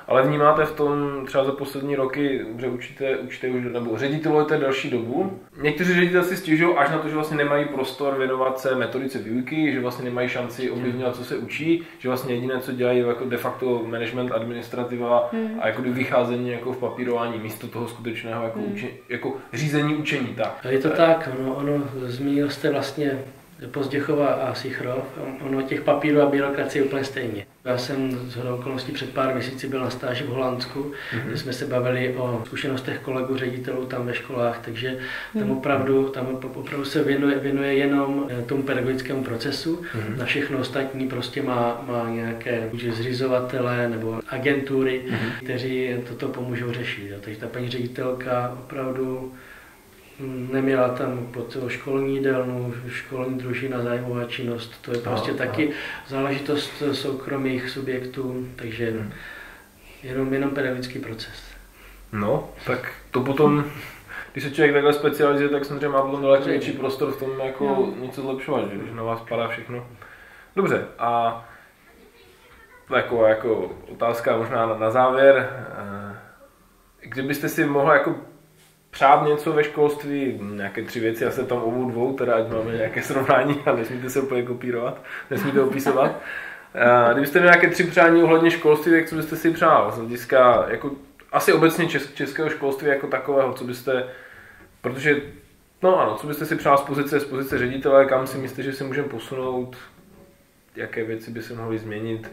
ale vnímáte v tom třeba za poslední roky, že učíte, učíte už, nebo ředitelujete další dobu. Někteří ředitelé si stěžují až na to, že vlastně nemají prostor věnovat se metodice výuky, že vlastně nemají šanci ovlivňovat, co se učí, že vlastně jediné, co dělají, jako de facto management, administrativa hmm. a jako vycházení jako v papírování místo toho skutečného jako, hmm. uči, jako řízení učení. Tak. Je to tak, ono, ono zmínil jste vlastně Pozděchova a Sichrov, ono těch papírů a byrokracie úplně stejně. Já jsem z okolností před pár měsíci byl na stáži v Holandsku, mm-hmm. kde jsme se bavili o zkušenostech kolegů ředitelů tam ve školách, takže tam opravdu, tam opravdu se věnuje, věnuje jenom tomu pedagogickému procesu. Mm-hmm. Na všechno ostatní prostě má, má nějaké zřizovatele nebo agentury, mm-hmm. kteří toto pomůžou řešit. Takže ta paní ředitelka opravdu neměla tam pod školní jídelnu, školní družina, zájmová činnost, to je prostě no, taky no. záležitost soukromých subjektů, takže hmm. jenom, jenom pedagogický proces. No, tak to potom, když se člověk takhle specializuje, tak samozřejmě má potom daleko větší prostor v tom jako no. něco zlepšovat, že? Když na vás padá všechno. Dobře, a jako, jako otázka možná na, na závěr, kdybyste si mohla jako přát něco ve školství, nějaké tři věci, já se tam obou dvou, teda ať máme nějaké srovnání a nesmíte se úplně kopírovat, nesmíte opisovat. A kdybyste měli nějaké tři přání ohledně školství, tak co byste si přál? Z hlediska jako, asi obecně česk- českého školství jako takového, co byste, protože, no ano, co byste si přál z pozice, z pozice ředitele, kam si myslíte, že se můžeme posunout, jaké věci by se mohly změnit?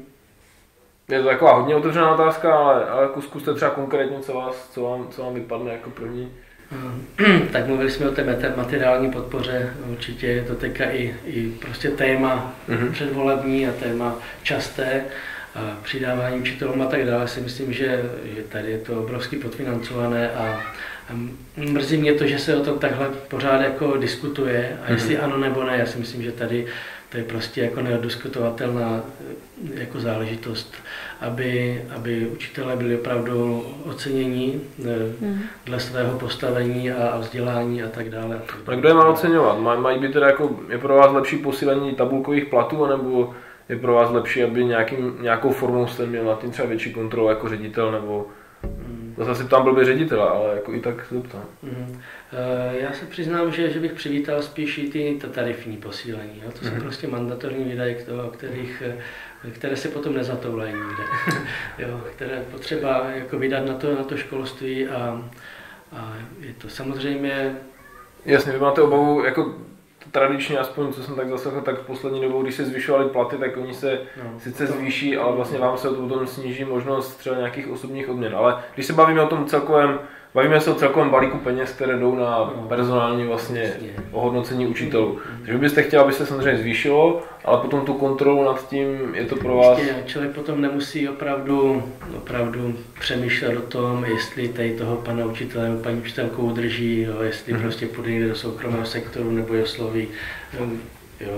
Je to taková hodně otevřená otázka, ale, ale jako zkuste třeba konkrétně, co, vás, co, vám, co vám vypadne jako první. Tak mluvili jsme o té materiální podpoře, určitě je to teďka i, i prostě téma mm-hmm. předvolební a téma časté, a přidávání učitelům a tak dále. Si myslím, že, že tady je to obrovsky podfinancované a, a mrzí mě to, že se o tom takhle pořád jako diskutuje a jestli mm-hmm. ano nebo ne, já si myslím, že tady to je prostě jako neoddiskutovatelná jako záležitost, aby, aby učitelé byli opravdu oceněni mm. dle svého postavení a vzdělání a tak dále. A kdo je má oceňovat? Mají být teda jako, je pro vás lepší posílení tabulkových platů, nebo je pro vás lepší, aby nějakým, nějakou formou jste měl na tím třeba větší kontrolu jako ředitel, nebo mm. zase si tam blbě ředitel, ale jako i tak se ptám. Mm. Já se přiznám, že, že bych přivítal spíš i ty tarifní posílení. Jo? To jsou mm. prostě mandatorní výdaje, kterých, které se potom nezatoulají nikde. Jo? Které potřeba jako vydat na to, na to školství a, a je to samozřejmě... Jasně, vy máte obavu, jako tradičně, aspoň co jsem tak zaslechl, tak v poslední dobou, když se zvyšovaly platy, tak oni se no, sice zvýší, ale vlastně vám se to potom sníží možnost třeba nějakých osobních odměn. Ale když se bavíme o tom celkovém, bavíme se o celkovém balíku peněz, které jdou na no, personální vlastně ohodnocení učitelů. Takže byste chtěli, aby se samozřejmě zvýšilo, ale potom tu kontrolu nad tím je to pro vás... Člověk potom nemusí opravdu, opravdu přemýšlet o tom, jestli tady toho pana učitele nebo paní učitelku udrží, jo, jestli mm-hmm. prostě půjde někde do soukromého sektoru nebo je osloví. Jo.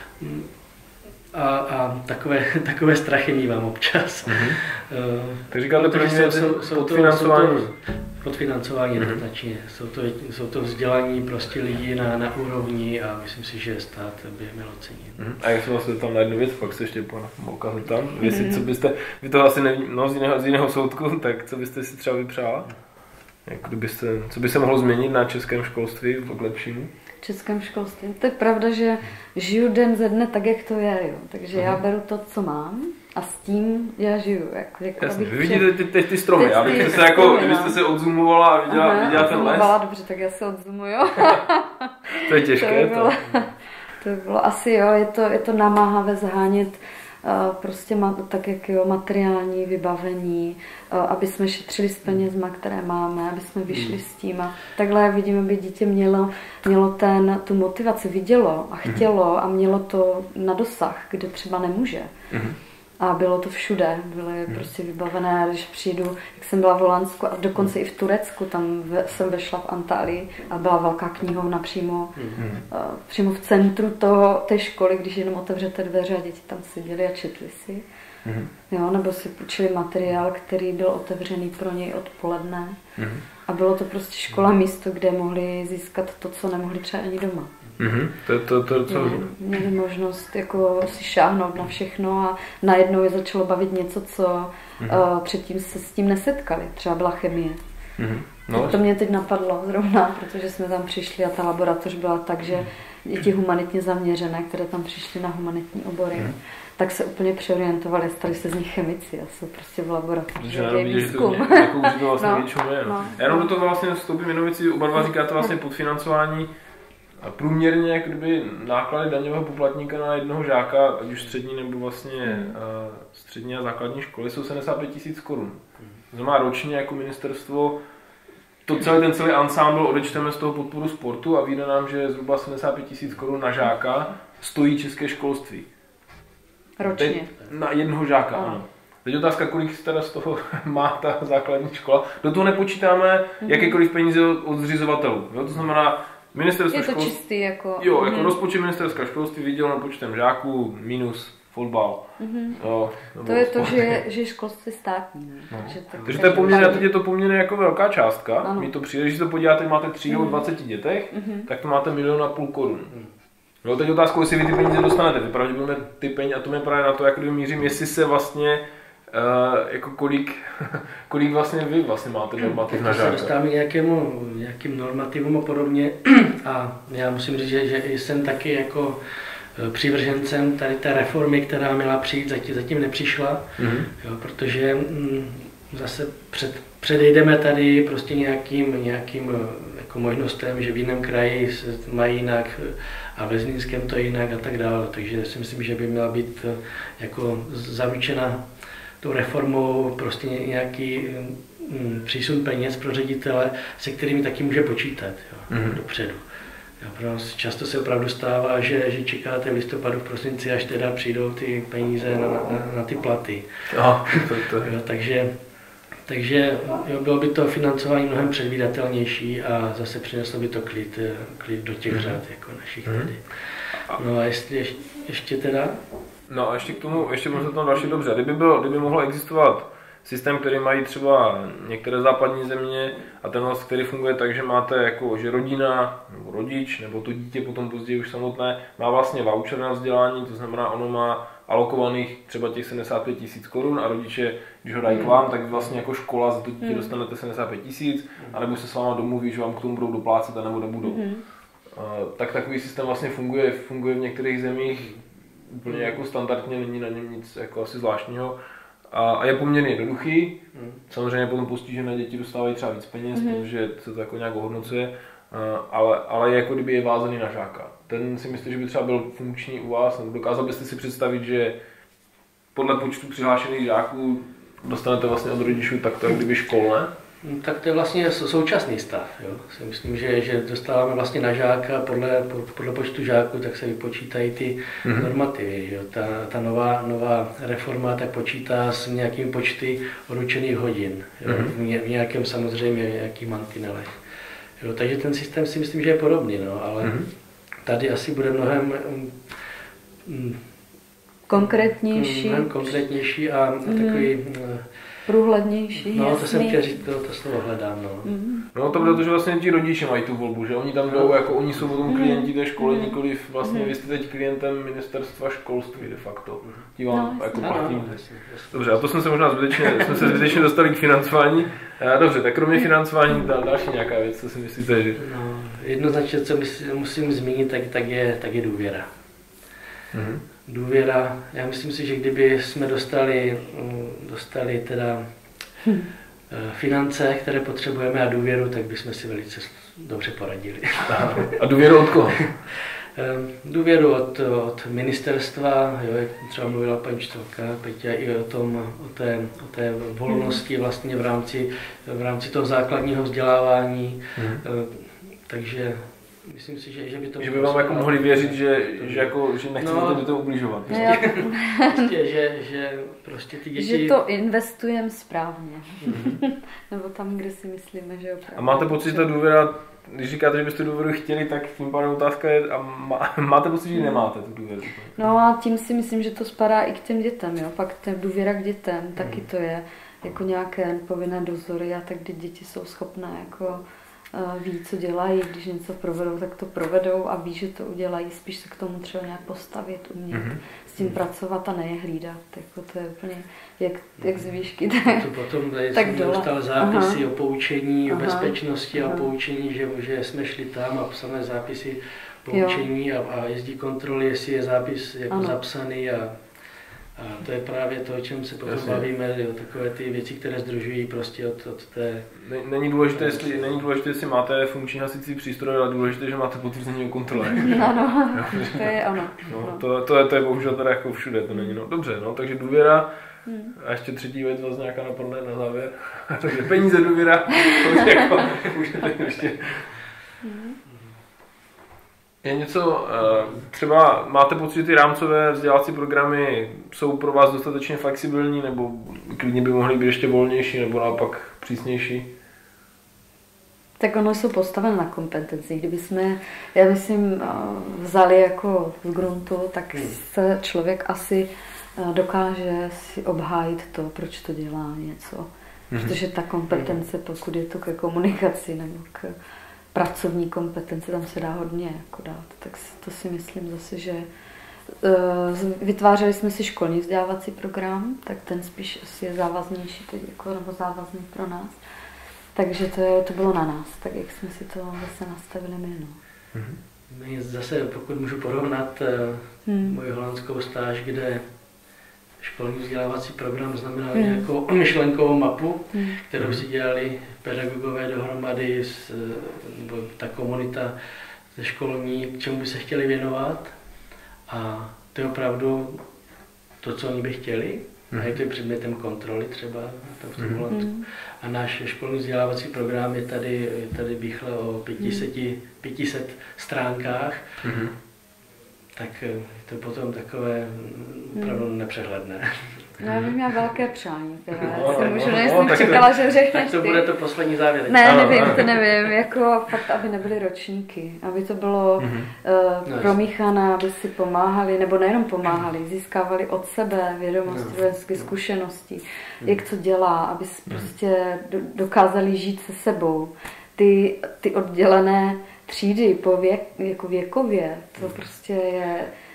A, a takové, takové strachy mívám občas. Mm-hmm. Uh, tak říkáte, první jsou, jsou, jsou podfinancování? Jsou to, podfinancování mm-hmm. jednoznačně. Jsou to, jsou to vzdělaní prostě lidí na, na úrovni a myslím si, že stát by měl ocenit. Mm-hmm. A jak se vlastně tam na jednu věc, pak se ještě pana Molka tam, mm-hmm. jestli, co byste, vy to asi neví, no, z jiného, z jiného soudku, tak co byste si třeba vypřála? Jak kdybyste, co by se mohlo změnit na českém školství k lepšímu? V českém školství. To je pravda, že žiju den ze dne tak, jak to je. Jo. Takže uh-huh. já beru to, co mám a s tím já žiju. Jako, jako Jasně, vy vidíte ty, ty, ty stromy, ty, abyste se jako, kdybyste se odzoomovala a viděla, Aha, viděla ten les. Dobře, tak já se odzoomuju. To je těžké. To by bylo, to. To by bylo asi, jo, je to, je to namáhavé zhánět prostě tak, jak jo, materiální vybavení, aby jsme šetřili s penězma, které máme, aby jsme vyšli s tím a takhle vidíme, aby dítě mělo, mělo ten, tu motivaci, vidělo a chtělo a mělo to na dosah, kde třeba nemůže. A bylo to všude, bylo prostě vybavené, když přijdu, jak jsem byla v Holandsku a dokonce i v Turecku, tam jsem vešla v Antálii a byla velká knihovna přímo, mm. uh, přímo v centru toho, té školy, když jenom otevřete dveře a děti tam seděli a četli si. Mm. Jo, nebo si půjčili materiál, který byl otevřený pro něj odpoledne. Mm. A bylo to prostě škola, místo, kde mohli získat to, co nemohli třeba ani doma. Mm-hmm. To, to, to, to, měli, měli možnost jako si šáhnout na všechno a najednou je začalo bavit něco, co mm-hmm. uh, předtím se s tím nesetkali. Třeba byla chemie. Mm-hmm. No, to mě teď napadlo zrovna, protože jsme tam přišli a ta laboratoř byla tak, že děti humanitně zaměřené, které tam přišly na humanitní obory, mm-hmm. tak se úplně přeorientovali, stali se z nich chemici a jsou prostě v laboratoři. Že jenom vidět, že to, jako, že to vlastně no, většinou je. No. No. Já jenom do toho vlastně vstoupím jmenovici, oba dva říkáte vlastně podfinancování. A průměrně jak kdyby náklady daňového poplatníka na jednoho žáka, ať už střední nebo vlastně mm. uh, střední a základní školy, jsou sedmdesát pět tisíc korun. To znamená ročně jako ministerstvo to celý, ten celý ansámbl odečteme z toho podporu sportu a vyjde nám, že zhruba sedmdesát pět tisíc korun na žáka stojí české školství. Ročně. Teď na jednoho žáka, ano. ano. Teď otázka, kolik teda z toho má ta základní škola. Do toho nepočítáme mm-hmm. jakékoliv peníze od zřizovatelů. Jo? To znamená, ministerstvo je to školství, čistý jako... Jo, jako mm. rozpočet ministerstva školství vyděleno počtem žáků minus fotbal. Mm-hmm. Jo, to je to, že je, že je školství státní. No. Takže, takže to je poměrně, teď je to poměrně jako velká částka. Ano. Mi to přijde, když to podíváte, máte tří nebo dvaceti dětech, mm-hmm. tak to máte milion a půl korun. Mm. No, teď otázkou, jestli vy ty peníze dostanete. Vy pravděpodobně ty peníze, a to mě právě na to, jak kdyby mířím, jestli se vlastně Uh, jako kolik, kolik vlastně vy vlastně máte normativ na žáka? Se dostáváme k nějakému, nějakým normativům a podobně a já musím říct, že, že jsem taky jako přivržencem tady té reformy, která měla přijít, zatím, zatím nepřišla, mm-hmm. jo, protože mm, zase před, předejdeme tady prostě nějakým, nějakým jako možnostem, že v jiném kraji se mají jinak a ve Zlínském to jinak a tak dále, takže si myslím, že by měla být jako zaručena tou reformou prostě nějaký mm, přísun peněz pro ředitele, se kterými taky může počítat jo, mm-hmm. dopředu. Jo, často se opravdu stává, že, že čekáte v listopadu, v prosinci, až teda přijdou ty peníze na, na, na ty platy. Aha, to, to. Jo, takže takže jo, bylo by to financování mnohem předvídatelnější a zase přineslo by to klid, klid do těch mm-hmm. řad jako našich mm-hmm. tady. No a jestli ještě, ještě teda... No a ještě k tomu, ještě možná tam další dobře. Kdyby, bylo, kdyby mohlo existovat systém, který mají třeba některé západní země a ten vlastně, který funguje tak, že máte jako, že rodina nebo rodič nebo to dítě potom později už samotné má vlastně voucher na vzdělání, to znamená ono má alokovaných třeba těch sedmdesát pět tisíc korun a rodiče, když ho dají k vám, tak vlastně jako škola za to dítě dostanete sedmdesát pět tisíc, anebo se s váma domluví, že vám k tomu budou doplácet a nebo nebudou. Mm. Uh, tak takový systém vlastně funguje, funguje v některých zemích úplně jako standardně, není na něm nic jako asi zvláštního. A, a je poměrně jednoduchý. Mm. Samozřejmě potom postižené děti dostávají třeba víc peněz, mm. protože se to jako nějak ohodnocuje, uh, ale, ale je jako kdyby je vázaný na žáka. Ten si myslí, že by třeba byl funkční u vás, nebo dokázal byste si představit, že podle počtu přihlášených žáků dostanete vlastně od rodičů takto jak kdyby školné? Tak to je vlastně současný stav. Jo. Si myslím, že, že dostáváme vlastně na žáka podle, podle počtu žáků, tak se vypočítají ty mm-hmm. normativy. Jo. Ta, ta nová, nová reforma tak počítá s nějakými počty odučených hodin. Jo. Mm-hmm. V nějakém samozřejmě nějakých mantinelech. Jo. Takže ten systém si myslím, že je podobný, no, ale mm-hmm. tady asi bude mnohem mm, konkrétnější. Mnohem konkrétnější a mm-hmm. takový průhlednější, no, jasný. To jsem chtěl říct, to, to slovo hledám, no. Mm. No to bude to, že vlastně ti rodiče mají tu volbu, že oni tam jdou, jako oni jsou potom klienti té školy, mm. nikoliv vlastně mm. vy jste teď klientem ministerstva školství de facto. Ti vám no, jako platí. No, dobře, a to jsme se možná zbytečně, jsme se zbytečně dostali k financování. Dobře, tak kromě financování dal, další nějaká věc, co si myslíte, že... No, jednoznačně, co musím, musím zmínit, tak, tak, je, tak je důvěra. Mm. Důvěra, já myslím si, že kdyby jsme dostali, dostali teda hm. finance, které potřebujeme a důvěru, tak bychom si velice dobře poradili. A důvěru od koho? Důvěru od, od ministerstva, jo, jak třeba mluvila paní Čtelka, Peťa, i o, tom, o, té, o té volnosti vlastně v rámci, v rámci toho základního vzdělávání, hm. takže myslím si, že, že by to... Že by vám jako mohli věřit, že, že, jako, že nechcete no, do toho ubližovat. Prostě, že, že prostě ty děti... Že to investujeme správně. Mm-hmm. Nebo tam, kde si myslíme, že opravdu... A máte pocit, že ta důvěra, když říkáte, že byste důvěru chtěli, tak tím pádem otázka je, a má, máte pocit, že nemáte tu důvěru? No a tím si myslím, že to spadá i k těm dětem, jo. Pak ten důvěra k dětem, taky to je jako nějaké povinné dozory a tak, kdy děti jsou schopné jako ví, co dělají, když něco provedou, tak to provedou a ví, že to udělají, spíš se k tomu třeba nějak postavit, umět mm-hmm. s tím pracovat a ne je hlídat. Jako to je úplně jak, jak z výšky. To potom tak dostal zápisy aha. o poučení, aha. o bezpečnosti aha. a poučení, že, že jsme šli tam a psané zápisy poučení a, a jezdí kontroly, jestli je zápis jako ano. zapsaný a A to je právě to, o čem se potom Jasně. bavíme, jo, takové ty věci, které združují prostě od, od té... Není důležité, jestli, není důležité, jestli máte funkční hasicí přístroj, ale důležité, že máte potvrzení o kontrole. Ano, to je ono. No, to, to, je, to je bohužel teda jako všude, to není, no dobře, no, takže důvěra. Hmm. A ještě třetí věc vás nějaká napadne na závěr. Takže peníze, důvěra, to je jako, už teď ještě... Hmm. Je něco, třeba máte pocit, že ty rámcové vzdělávací programy jsou pro vás dostatečně flexibilní, nebo klidně by mohly být ještě volnější, nebo naopak přísnější? Tak ono jsou postavené na kompetenci. Kdyby jsme, já myslím, vzali jako z gruntu, tak se člověk asi dokáže si obhájit to, proč to dělá něco. Mm-hmm. Protože ta kompetence, pokud je to ke komunikaci nebo k pracovní kompetence, tam se dá hodně jako dát. Tak to si myslím zase, že uh, vytvářeli jsme si školní vzdělávací program, tak ten spíš asi je závaznější teď, jako, nebo závazný pro nás. Takže to, je, to bylo na nás, tak jak jsme si to zase nastavili my. No. Mm-hmm. Zase, pokud můžu porovnat uh, hmm. moji holandskou stáž, kde školní vzdělávací program znamenal hmm. nějakou myšlenkovou mapu, hmm. kterou si dělali pedagogové dohromady, s, nebo ta komunita ze školní, k čemu by se chtěli věnovat. A to je opravdu to, co oni by chtěli. Hmm. A je to předmětem kontroly třeba v tom Holandsku. Hmm. A náš školní vzdělávací program je tady, je tady býchle o pět set stránkách. Hmm. Tak je to potom takové opravdu hmm. nepřehledné. No, já bych měla velké přání, teda. No, jsem už no, nejsem no, čekala, že řekneš Tak to bude to poslední závěr. Ne, nevím, to nevím, jako fakt, aby nebyly ročníky, aby to bylo mm-hmm. uh, promíchané, aby si pomáhali, nebo nejenom pomáhali, získávali od sebe vědomosti, no. zkušenosti, mm. jak to dělá, aby prostě dokázali žít se sebou. Ty, ty oddělené třídy po věk, jako věkově, to prostě je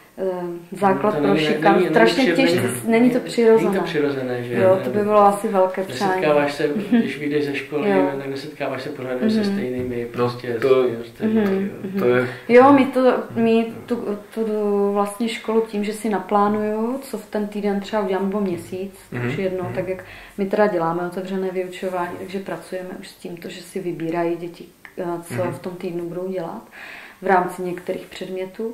uh, základ to pro není, šikan. Není, strašně těžké, není, není to přirozené. Není to přirozené, že? Jo, to by bylo asi velké přání. Nesetkáváš se, když vyjdeš ze školy, tak nesetkáváš se pořád mm-hmm. se stejnými prostě. No, to, mm-hmm. to je... Jo, my, to, my tu, tu vlastně školu tím, že si naplánuju, co v ten týden třeba udělám, nebo měsíc, mm-hmm. už jednou, mm-hmm. tak jak my teda děláme otevřené vyučování, takže pracujeme už s tímto, že si vybírají děti, co mm-hmm. v tom týdnu budou dělat v rámci některých předmětů,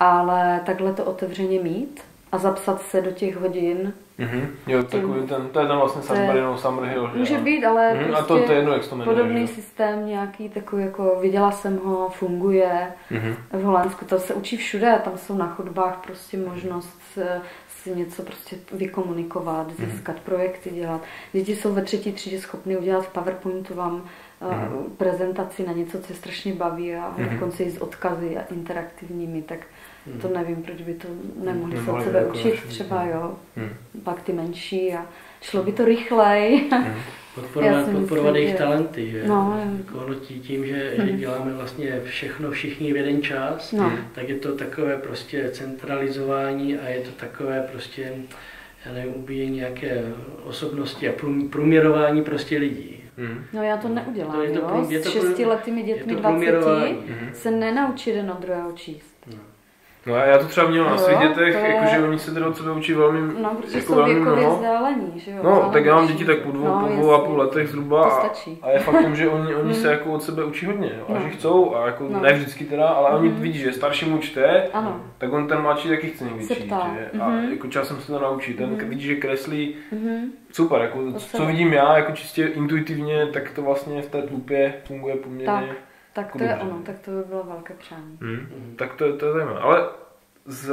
ale takhle to otevřeně mít a zapsat se do těch hodin. Mm-hmm. Jo, takový ten, to je ten vlastně Summer, Summer Hill. Může jo. být, ale mm-hmm. prostě a to, to je jedno, jak to jmenuje, podobný že? systém nějaký takový, jako viděla jsem ho, funguje mm-hmm. v Holandsku, to se učí všude, tam jsou na chodbách prostě možnost si něco prostě vykomunikovat, získat mm-hmm. projekty dělat. Děti jsou ve třetí třídě schopny udělat v PowerPointu vám mm-hmm. prezentaci na něco, co je strašně baví a mm-hmm. dokonce i s odkazy a interaktivními, tak mm-hmm. to nevím, proč by to nemohli mm-hmm. se od sebe učit naši, třeba, jo. Mm-hmm. Pak ty menší a šlo by to rychleji. Mm-hmm. Podporovat, podporovat jejich talenty, že? No, jako tím, že, mm-hmm. že děláme vlastně všechno všichni v jeden čas, no. tak je to takové prostě centralizování a je to takové prostě, já nevím, ubíjení nějaké osobnosti a průměrování prostě lidí. Mm. No já to neudělám, to je to, jo? S šestiletými dětmi dvaceti se nenaučí jeden od druhého číst. No. No a já to třeba měl na svých dětech, je... jakože oni se teda od sebe učí velmi, no, protože jako jsou velmi mnoho. Vzdálení, že jo? No, tak já mám děti tak po dvou, no, po dvou a půl letech zhruba a, a je faktem, že oni, oni se jako od sebe učí hodně, jo? A no. že chcou, a jako no. ne vždycky teda, ale oni mm. vidí, že staršímu čte, ano. tak on ten mladší taky chce někdy číst, že? A mm-hmm. jako časem se to naučí, ten mm-hmm. vidí, že kreslí, mm-hmm. super, jako co vidím já, jako čistě intuitivně, tak to vlastně v té tlupě funguje poměrně. Tak, tak to je ono, tak to by bylo velké přání. Hmm. Tak to, to je zajímavé, ale z,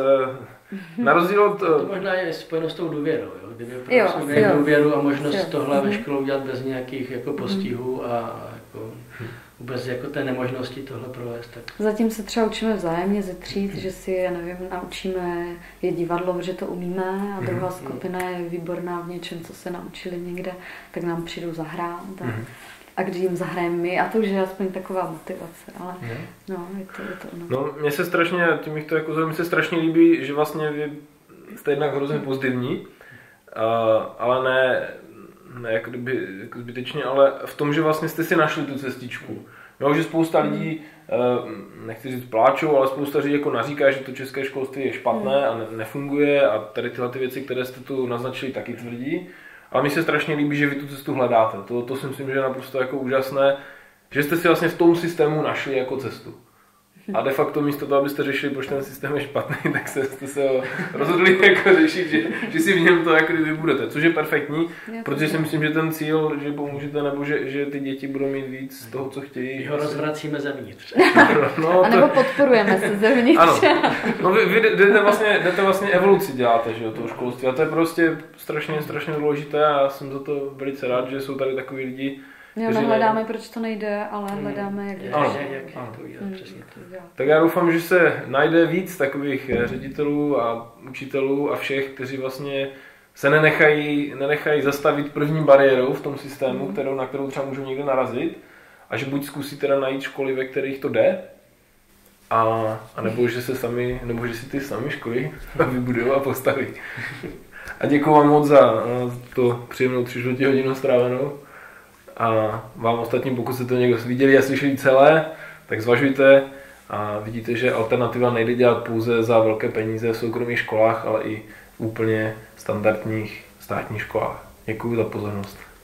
na rozdíl od... To možná je spojeno s tou důvěrou, jo? Kdyby prostě měli důvěru a možnost jo. tohle ve škole udělat bez nějakých jako postihů a jako vůbec jako té nemožnosti tohle provést. Tak. Zatím se třeba učíme vzájemně ze tříd, že si, já nevím, naučíme je divadlo, že to umíme a druhá skupina je výborná v něčem, co se naučili někde, tak nám přijdou zahrát. A a kdy jim zahrajeme my a to už je aspoň taková motivace, ale hmm. no, je to, je to ono. No, mně se strašně, tím to jako mi se strašně líbí, že vlastně vy jste jednak hrozně pozitivní, uh, ale ne, ne jako kdyby, jako zbytečně, ale v tom, že vlastně jste si našli tu cestičku. Jo, že spousta lidí, nechci říct pláčou, ale spousta lidí jako naříká, že to české školství je špatné a ne, nefunguje a tady tyhle ty věci, které jste tu naznačili, taky tvrdí. Ale mi se strašně líbí, že vy tu cestu hledáte. To, to si myslím, že je naprosto jako úžasné, že jste si vlastně v tom systému našli jako cestu. A de facto místo toho, abyste řešili, proč ten systém je špatný, tak se, jste se rozhodli jako řešit, že, že si v něm to jako vy budete, což je perfektní, protože si myslím, že ten cíl, že pomůžete, nebo že, že ty děti budou mít víc z toho, co chtějí. My ho rozvracíme zevnitř. No, a nebo to... podporujeme se zevnitř. Ano, no vy, vy jdete, vlastně, jdete vlastně evoluci děláte, že jo, toho školství a to je prostě strašně, strašně důležité a já jsem za to velice rád, že jsou tady takový lidi. Jo, nehledáme, proč to nejde, ale hledáme, jak, jak, ano, jak, jak ano. to udělat, přesně to. Tak já doufám, že se najde víc takových ředitelů a učitelů a všech, kteří vlastně se nenechají, nenechají zastavit první bariérou v tom systému, mm. kterou, na kterou třeba můžou někde narazit a že buď zkusí teda najít školy, ve kterých to jde, a, a nebo že se sami, nebo že si ty sami školy vybudujou a postaví. A děkuji vám moc za to příjemnou tři čtvrtě hodinu strávenou. A vám ostatním, pokud jste to někdo viděli a slyšeli celé, tak zvažujte a vidíte, že alternativa nejde dělat pouze za velké peníze v soukromých školách, ale i v úplně standardních státních školách. Děkuji za pozornost.